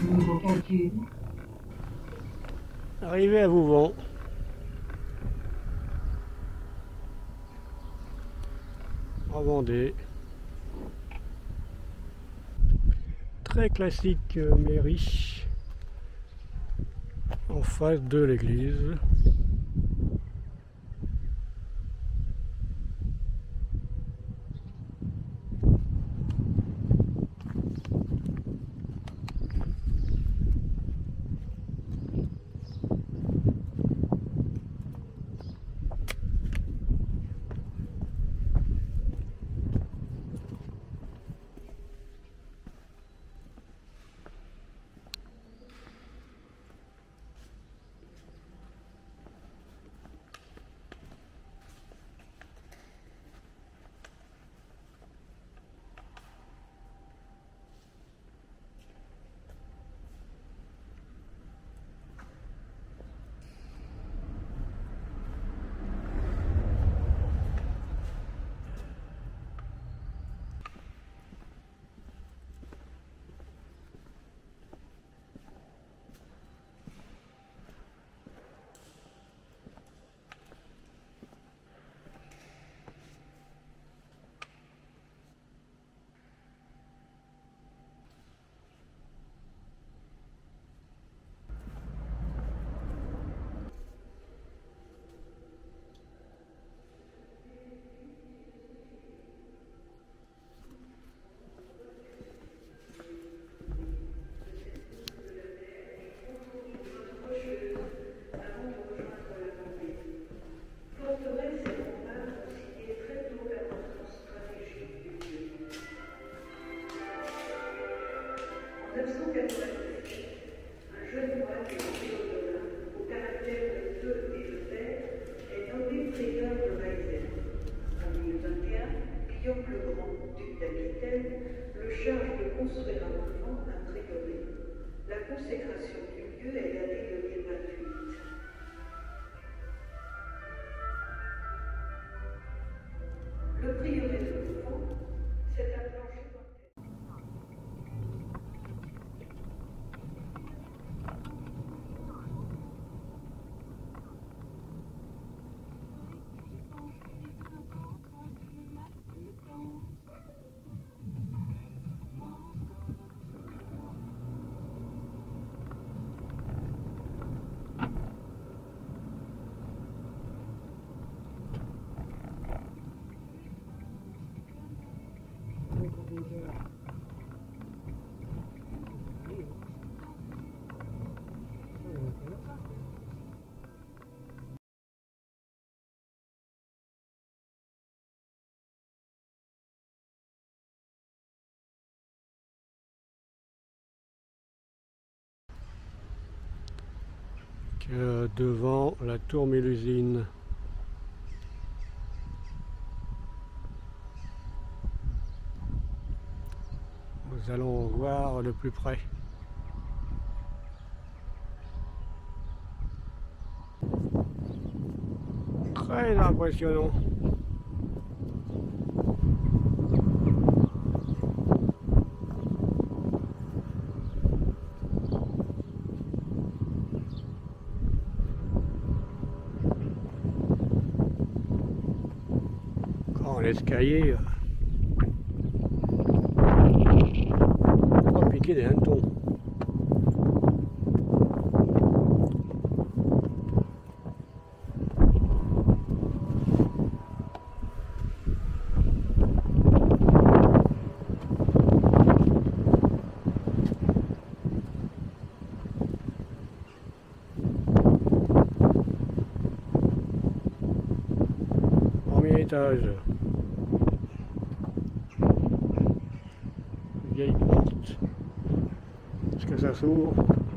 Niveau calcul. Arrivé à Vouvant. En Vendée. Très classique mairie. En face de l'église. Construire un enfant un prieuré. La consécration du lieu est datée de 1028. Le prieuré de l'enfant, c'est un plancher. Devant la tour Mélusine. Nous allons voir de plus près. Très impressionnant. L'escalier, 3 piquets des hannetons. Premier étage. Vieille porte. Est-ce que ça s'ouvre?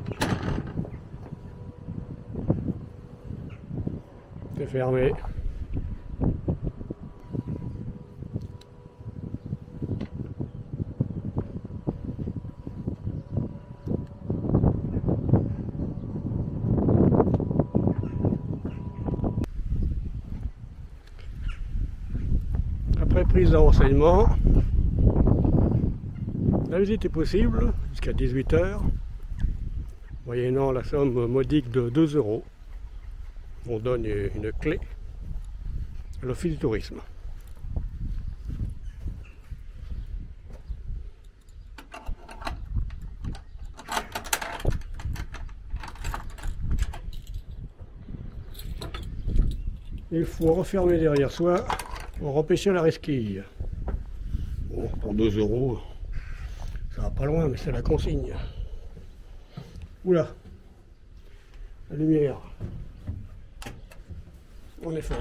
C'est fermé. Après prise de renseignement, la visite est possible jusqu'à 18 h. moyennant la somme modique de 2 €. On donne une clé à l'Office du tourisme. Il faut refermer derrière soi pour empêcher la resquille. Bon, pour 2 €, ça va pas loin, mais c'est la consigne. Oula, la lumière. En effet.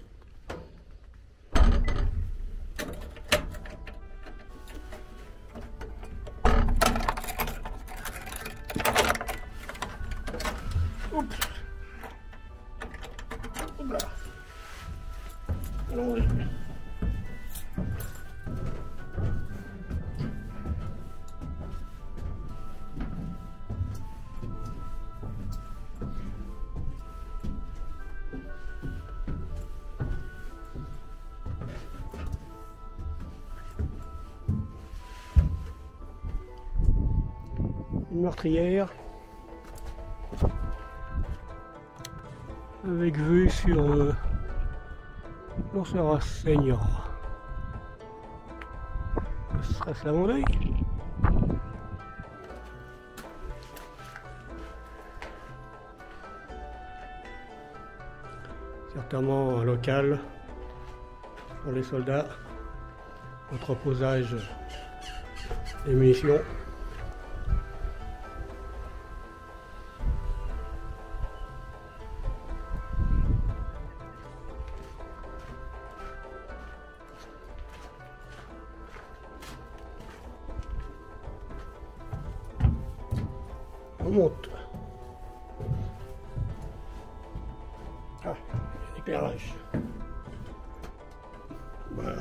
Oups. Oula. Allons-y. Une meurtrière avec vue sur l'Orsera Senior. Serait-ce là mon œil? Certainement un local pour les soldats, entreposage des munitions. On monte. Ah, il y a un éclairage. Voilà.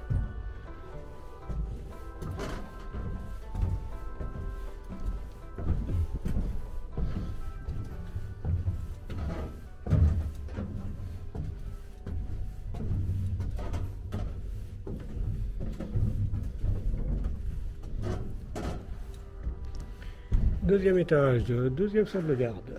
Deuxième étage, deuxième salle de garde.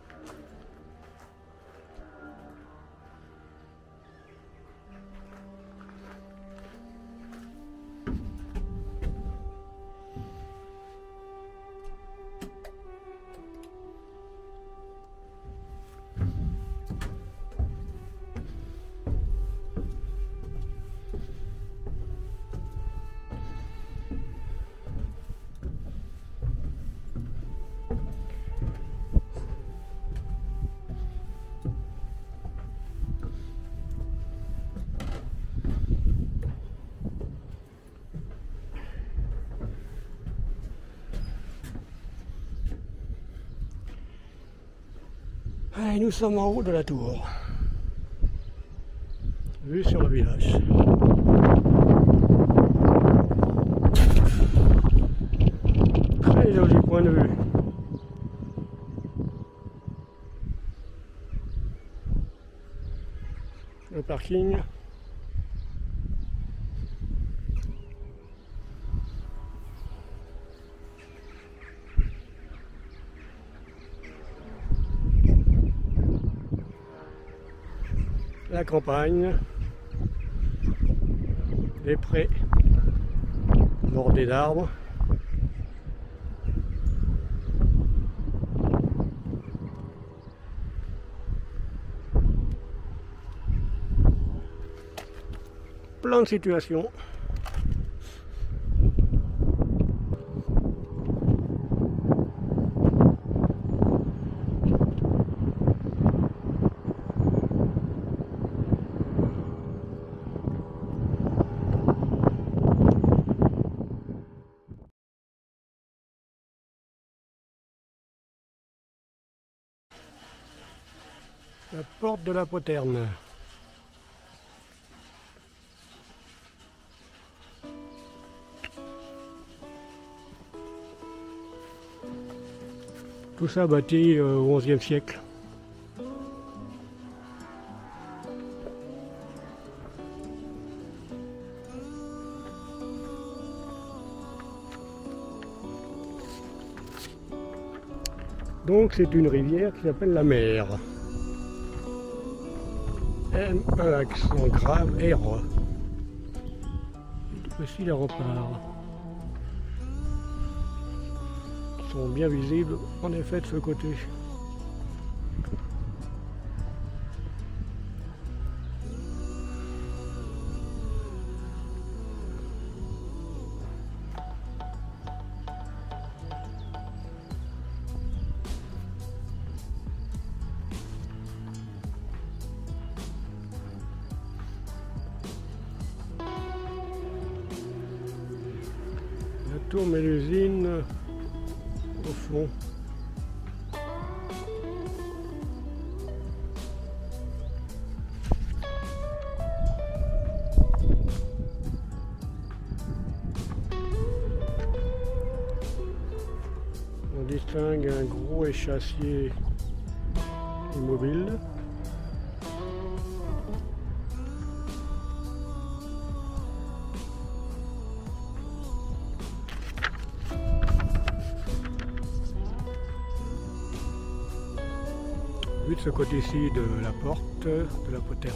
Et nous sommes en haut de la tour. Vue sur le village. Très joli point de vue. Le parking. La campagne, les prés bordés d'arbres, plein de situations. La porte de la Poterne. Tout ça bâti au XIe siècle. Donc c'est une rivière qui s'appelle la Mer. M, un accent grave, R. Et voici les remparts. Ils sont bien visibles en effet de ce côté. La tour Mélusine au fond. On distingue un gros échassier immobile. Vu de ce côté-ci de la porte de la poterne.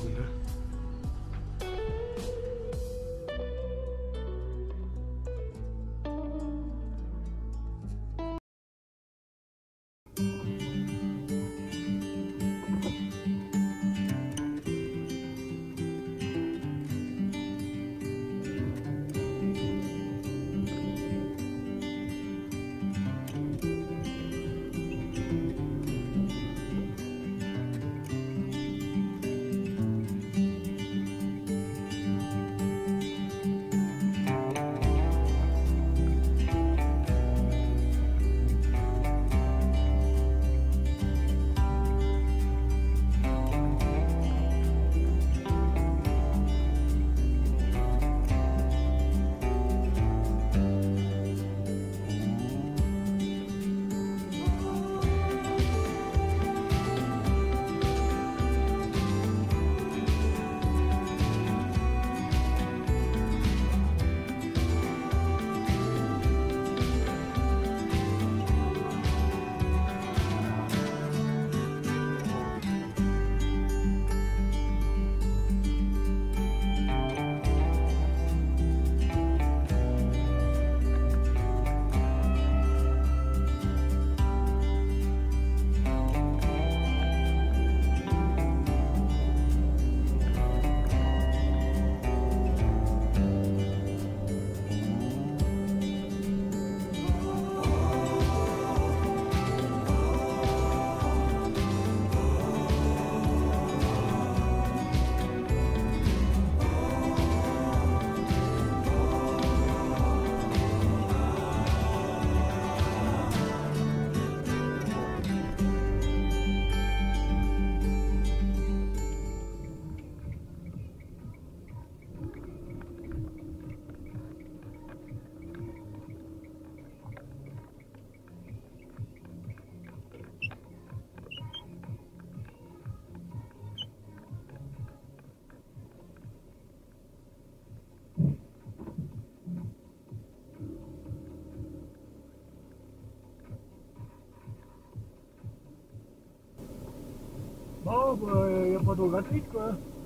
Bon, il n'y a pas d'eau gratuite quoi.